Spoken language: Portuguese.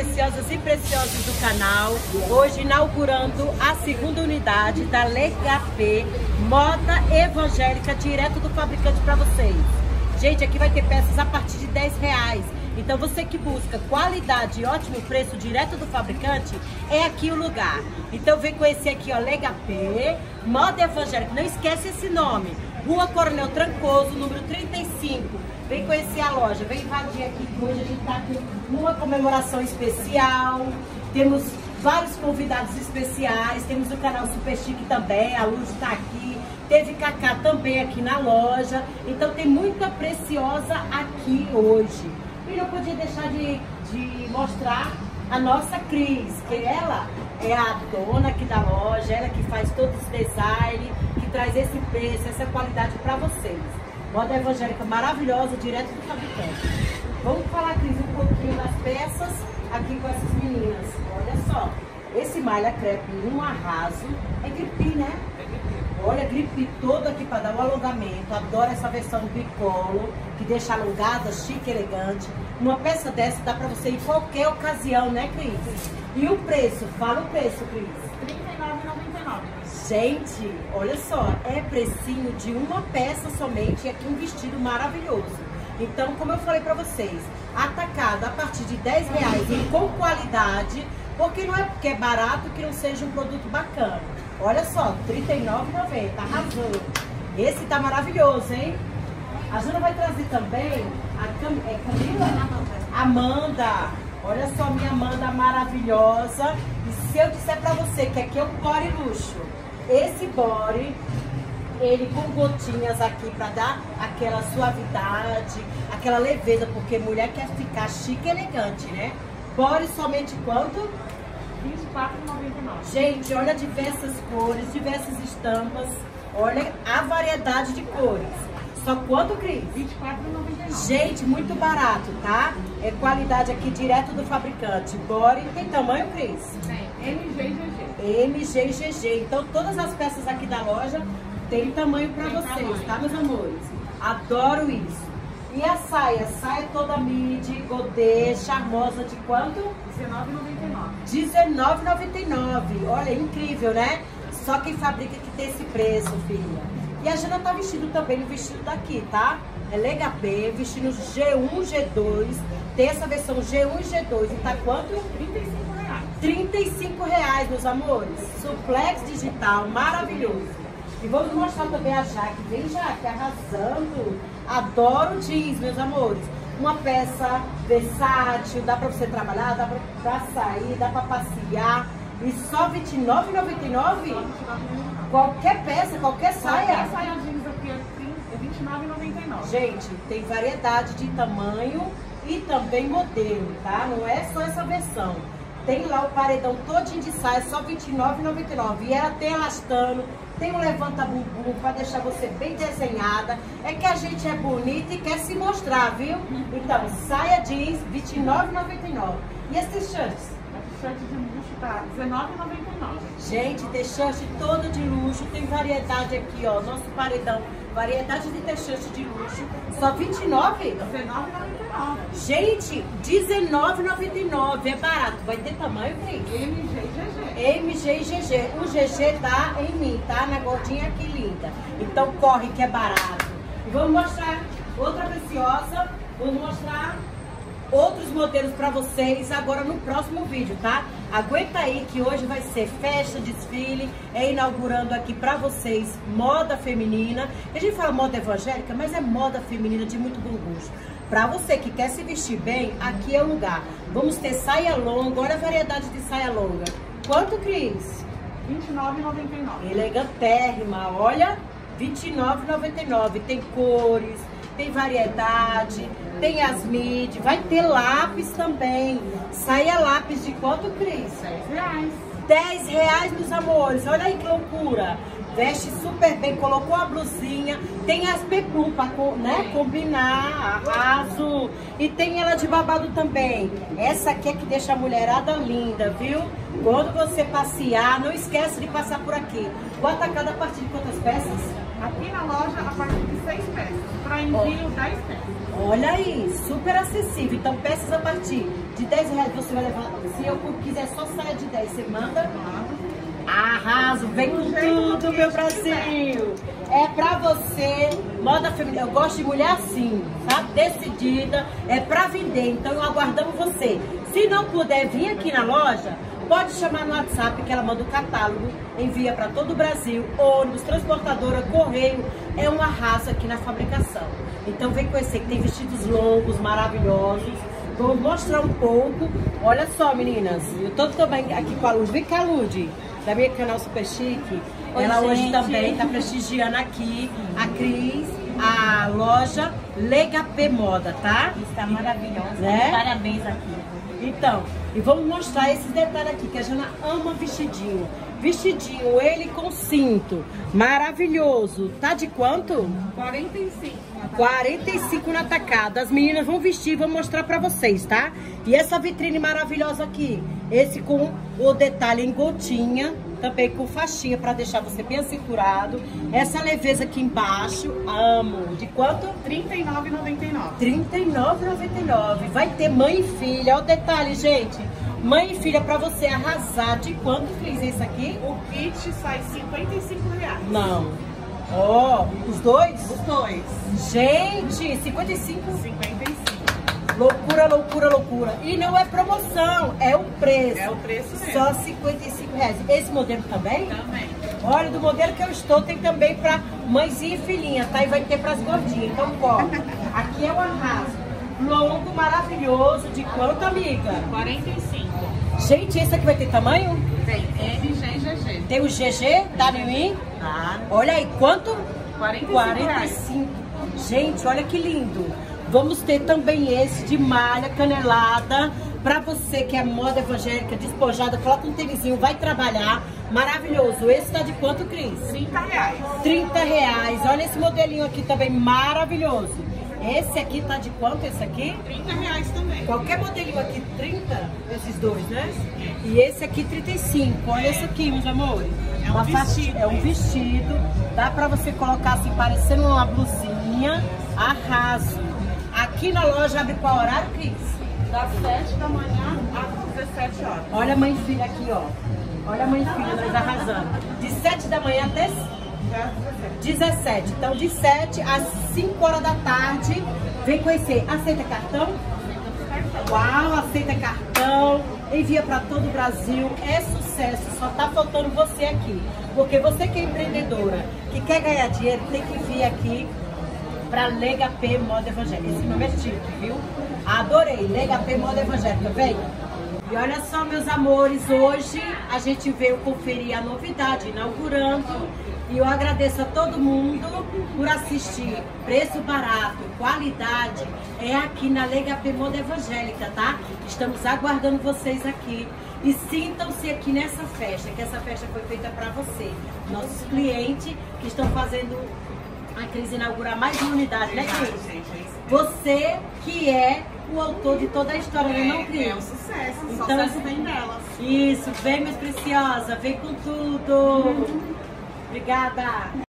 preciosas e preciosos do canal. Hoje inaugurando a segunda unidade da Legapê Moda Evangélica, direto do fabricante para vocês. Gente, aqui vai ter peças a partir de R$10. Então você que busca qualidade e ótimo preço direto do fabricante, é aqui o lugar. Então vem conhecer aqui, ó, Legapê Moda Evangélica. Não esquece esse nome. Rua Coronel Trancoso, número 35. Vem conhecer a loja, vem invadir aqui, que hoje a gente está com uma comemoração especial. Temos vários convidados especiais, temos o canal Super Chique também, a Luz está aqui. Teve Cacá também aqui na loja. Então tem muita preciosa aqui hoje. E não podia deixar de mostrar a nossa Cris, que ela é a dona aqui da loja, ela que faz todo esse design, que traz esse preço, essa qualidade para vocês. Moda evangélica maravilhosa, direto do fabricante. Vamos falar, Cris, um pouquinho das peças aqui com essas meninas. Olha só, esse malha crepe um arraso, é gripe, né? Olha, gripe todo aqui para dar um alongamento. Adoro essa versão bicolo, que deixa alongada, chique, elegante. Uma peça dessa dá para você em qualquer ocasião, né, Cris? E o preço? Fala o preço, Cris. R$39,99. Gente, olha só, é precinho de uma peça somente e aqui um vestido maravilhoso. Então, como eu falei pra vocês, atacado a partir de R$10 e com qualidade, porque não é porque é barato que não seja um produto bacana. Olha só, R$39,90, arrasou. Esse tá maravilhoso, hein? A Jana vai trazer também a Camila? Amanda. Olha só, minha Amanda maravilhosa. E se eu disser pra você que aqui é um body luxo, esse body, ele com gotinhas aqui pra dar aquela suavidade, aquela leveza, porque mulher quer ficar chique e elegante, né? Body somente quanto? R$24,99. Gente, olha diversas cores, diversas estampas. Olha a variedade de cores. Só quanto, Cris? R$24,99. Gente, muito barato, tá? É qualidade aqui direto do fabricante. Body, tem tamanho, Cris? Tem, MG e GG. MG e GG. Então todas as peças aqui da loja tem tamanho pra vocês, tá, meus amores? Adoro isso. E a saia? Saia toda midi, godê, charmosa, de quanto? R$19,99. R$19,99. Olha, incrível, né? Só quem fabrica que tem esse preço, filha. E a Jana tá vestindo também no vestido daqui, tá? É Legapê, vestindo G1, G2. Tem essa versão G1 e G2. E tá quanto? R$35, meus amores. Suplex digital, maravilhoso. E vamos mostrar também a Jaque. Vem, Jaque, arrasando. Adoro jeans, meus amores. Uma peça versátil, dá pra você trabalhar, dá pra sair, dá pra passear. E só R$29,99? Qualquer peça, qualquer saia. Qualquer saia jeans aqui é R$29,99. Gente, tem variedade de tamanho e também modelo, tá? Não é só essa versão. Tem lá o paredão todinho de saia, só R$29,99. E ela tem elastano, tem um levanta-bumbum para deixar você bem desenhada. É que a gente é bonita e quer se mostrar, viu? Então, saia jeans, R$29,99. E as t-shirts? T-shirt de luxo tá R$19,99. Gente, t-shirt todo de luxo, tem variedade aqui, ó. Nosso paredão, variedade de t-shirt de luxo. Só R$29,00? R$19,99. Gente, R$19,99. É barato. Vai ter tamanho, Cris? MG e GG. MG e GG. O GG tá em mim, tá? Na gordinha aqui linda. Então corre que é barato. E vamos mostrar outra preciosa. Vamos mostrar outros modelos pra vocês agora no próximo vídeo, tá? Aguenta aí que hoje vai ser festa, desfile, inaugurando aqui pra vocês moda feminina. A gente fala moda evangélica, mas é moda feminina de muito bom gosto. Pra você que quer se vestir bem, aqui é o lugar. Vamos ter saia longa, olha a variedade de saia longa. Quanto, Cris? R$29,99. Elegantérrima, olha, R$29,99. Tem cores, tem variedade, tem as midi, vai ter lápis também. Saia lápis de quanto, Cris? R$10. R$10, meus amores. Olha aí que loucura. Veste super bem, colocou a blusinha. Tem as peplum pra, né, combinar, arraso. E tem ela de babado também. Essa aqui é que deixa a mulherada linda, viu? Quando você passear, não esquece de passar por aqui. O atacado a partir de quantas peças? Aqui na loja, a partir de 6 peças. Para envio, 10 peças. Olha aí, super acessível. Então, peças a partir de R$10 você vai levar. Se eu quiser só saia de 10, você manda? Arraso, vem com tudo, meu Brasil. É pra você, moda feminina. Eu gosto de mulher assim, tá? Decidida, é pra vender. Então, eu aguardamos você. Se não puder vir aqui na loja, pode chamar no WhatsApp que ela manda o catálogo, envia para todo o Brasil, ônibus, transportadora, correio, é um arraso aqui na fabricação. Então vem conhecer que tem vestidos longos, maravilhosos. Vou mostrar um pouco. Olha só, meninas, eu tô também aqui com a Lud. Vem cá, Lud, da minha canal Super Chique. Oi, ela gente. hoje também tá prestigiando aqui a Cris, a loja Legapé Moda, tá? Está maravilhosa. Né? Parabéns aqui. Então, e vamos mostrar esses detalhes aqui, que a Jana ama vestidinho. Vestidinho, ele com cinto, maravilhoso. Tá de quanto? 45. 45 na tacada. As meninas vão vestir, vou mostrar pra vocês, tá? E essa vitrine maravilhosa aqui, esse com o detalhe em gotinha, também com faixinha pra deixar você bem assegurado. Essa leveza aqui embaixo, amo. De quanto? R$ 39,99. R$39,99. Vai ter mãe e filha. Olha o detalhe, gente. Mãe e filha pra você arrasar. De quanto, Cris, é isso aqui? O kit sai R$ 55. Não. Ó, os dois? Os dois. Gente, 55. 55. Loucura, loucura, loucura. E não é promoção, é o preço. É o preço mesmo. Só R$55. Esse modelo também? Também. Olha, do modelo que eu estou, tem também pra mãezinha e filhinha, tá? E vai ter pras gordinhas. Então, ó, aqui é o arraso. Longo, maravilhoso. De quanto, amiga? 45. Gente, esse aqui vai ter tamanho? Tem M, G e GG. Tem o GG, WI? Tá. Olha aí, quanto? 45. 45. Gente, olha que lindo. Vamos ter também esse de malha canelada. Pra você que é moda evangélica, despojada, coloca um tênisinho, vai trabalhar. Maravilhoso. Esse tá de quanto, Cris? R$30. R$30. Olha esse modelinho aqui também, maravilhoso. Esse aqui tá de quanto, esse aqui? R$30 também. Qualquer modelinho aqui, 30, esses dois, né? E esse aqui, 35. Olha esse aqui, meus amores. É um vestido. É um vestido. Dá pra você colocar assim, parecendo uma blusinha. Arraso. Aqui na loja abre qual horário, Cris? Das 7 da manhã às 17 horas. Olha a mãe e filha aqui, ó. Olha a mãe e filha, nós arrasando. De 7 da manhã até 17. Então, de 7 às 5 horas da tarde, vem conhecer. Aceita cartão? Uau, aceita cartão. Envia para todo o Brasil. É sucesso. Só tá faltando você aqui. Porque você que é empreendedora, que quer ganhar dinheiro, tem que vir aqui para Legapé Moda Evangélica. Esse nome é chique, viu? Adorei. Legapé Moda Evangélica. Vem. E olha só, meus amores, hoje a gente veio conferir a novidade inaugurando. E eu agradeço a todo mundo por assistir. Preço barato, qualidade, é aqui na Legapé Moda Evangélica, tá? Estamos aguardando vocês aqui. E sintam-se aqui nessa festa, que essa festa foi feita para você. Nossos clientes que estão fazendo a Cris inaugurar mais uma unidade, né, Cris? Você que é o autor de toda a história, não, Cris? É um sucesso, Então, só sucesso vem delas. Isso, vem, minhas preciosas, vem com tudo. Obrigada.